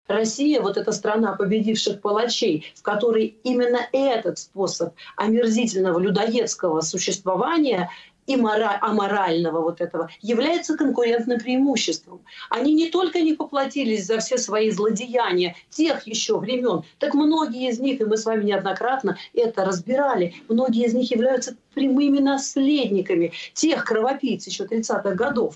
Россия, вот эта страна победивших палачей, в которой именно этот способ омерзительного людоедского существования и аморального вот этого является конкурентным преимуществом. Они не только не поплатились за все свои злодеяния тех еще времен, так многие из них, и мы с вами неоднократно это разбирали, многие из них являются прямыми наследниками тех кровопийц еще 30-х годов.